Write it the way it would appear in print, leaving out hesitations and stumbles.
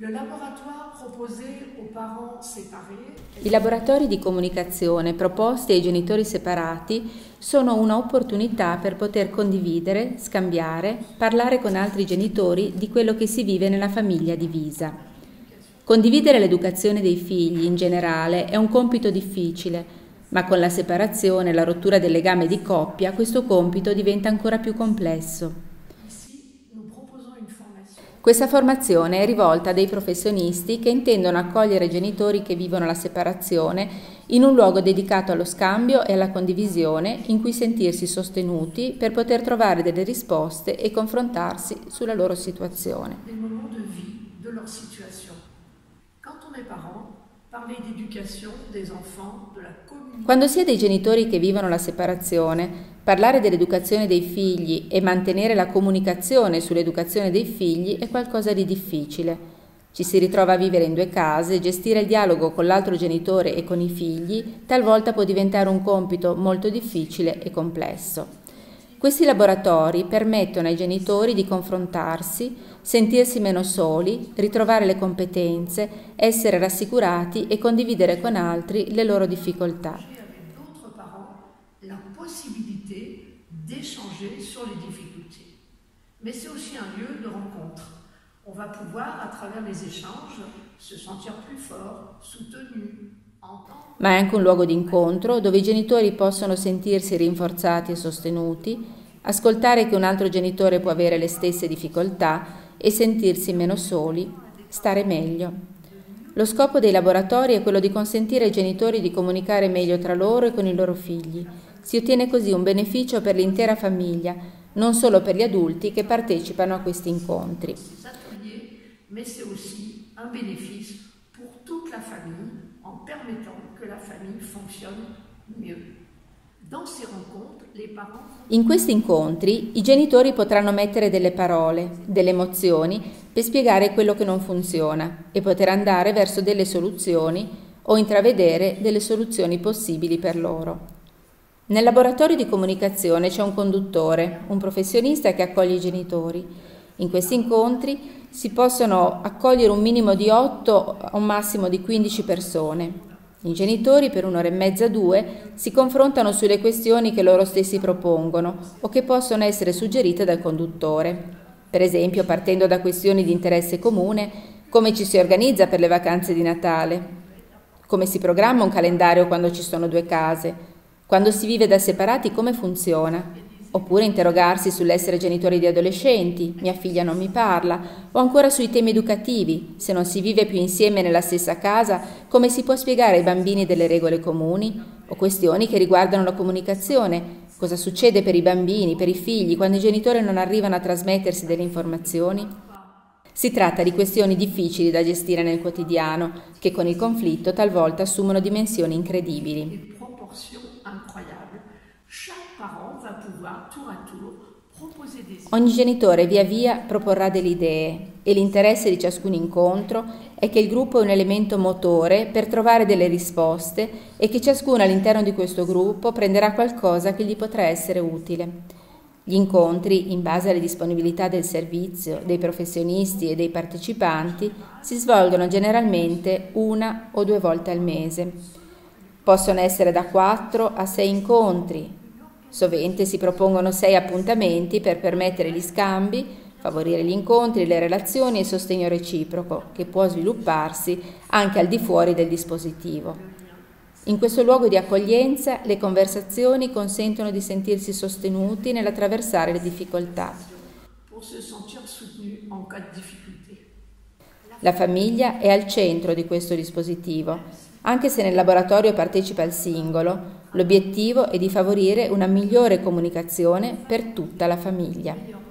I laboratori di comunicazione proposti ai genitori separati sono un'opportunità per poter condividere, scambiare, parlare con altri genitori di quello che si vive nella famiglia divisa. Condividere l'educazione dei figli in generale è un compito difficile, ma con la separazione e la rottura del legame di coppia questo compito diventa ancora più complesso. Questa formazione è rivolta a dei professionisti che intendono accogliere genitori che vivono la separazione in un luogo dedicato allo scambio e alla condivisione in cui sentirsi sostenuti per poter trovare delle risposte e confrontarsi sulla loro situazione. Quando si è dei genitori che vivono la separazione, parlare dell'educazione dei figli e mantenere la comunicazione sull'educazione dei figli è qualcosa di difficile. Ci si ritrova a vivere in due case, gestire il dialogo con l'altro genitore e con i figli talvolta può diventare un compito molto difficile e complesso. Questi laboratori permettono ai genitori di confrontarsi, sentirsi meno soli, ritrovare le competenze, essere rassicurati e condividere con altri le loro difficoltà. On va pouvoir, à travers les échanges, se sentir plus fort, soutenu. Ma è anche un luogo di incontro dove i genitori possono sentirsi rinforzati e sostenuti, ascoltare che un altro genitore può avere le stesse difficoltà e sentirsi meno soli, stare meglio. Lo scopo dei laboratori è quello di consentire ai genitori di comunicare meglio tra loro e con i loro figli. Si ottiene così un beneficio per l'intera famiglia, non solo per gli adulti che partecipano a questi incontri. Mais c'est aussi un bénéfice pour toute la famille en permettant que la famille fonctionne mieux. Dans ces rencontres, les parents... In questi incontri i genitori potranno mettere delle parole, delle emozioni per spiegare quello che non funziona e poter andare verso delle soluzioni o intravedere delle soluzioni possibili per loro. Nel laboratorio di comunicazione c'è un conduttore, un professionista che accoglie i genitori. In questi incontri si possono accogliere un minimo di 8 a un massimo di 15 persone. I genitori per 1 ora e mezza, 2, si confrontano sulle questioni che loro stessi propongono o che possono essere suggerite dal conduttore. Per esempio, partendo da questioni di interesse comune, come ci si organizza per le vacanze di Natale, come si programma un calendario quando ci sono 2 case, quando si vive da separati come funziona. Oppure interrogarsi sull'essere genitori di adolescenti, mia figlia non mi parla, o ancora sui temi educativi, se non si vive più insieme nella stessa casa, come si può spiegare ai bambini delle regole comuni, o questioni che riguardano la comunicazione, cosa succede per i bambini, per i figli, quando i genitori non arrivano a trasmettersi delle informazioni. Si tratta di questioni difficili da gestire nel quotidiano, che con il conflitto talvolta assumono dimensioni incredibili. Ogni genitore via via proporrà delle idee e l'interesse di ciascun incontro è che il gruppo è un elemento motore per trovare delle risposte e che ciascuno all'interno di questo gruppo prenderà qualcosa che gli potrà essere utile. Gli incontri, in base alle disponibilità del servizio, dei professionisti e dei partecipanti, si svolgono generalmente 1 o 2 volte al mese. Possono essere da 4 a 6 incontri. Sovente si propongono 6 appuntamenti per permettere gli scambi, favorire gli incontri, le relazioni e il sostegno reciproco, che può svilupparsi anche al di fuori del dispositivo. In questo luogo di accoglienza le conversazioni consentono di sentirsi sostenuti nell'attraversare le difficoltà. La famiglia è al centro di questo dispositivo. Anche se nel laboratorio partecipa il singolo, l'obiettivo è di favorire una migliore comunicazione per tutta la famiglia.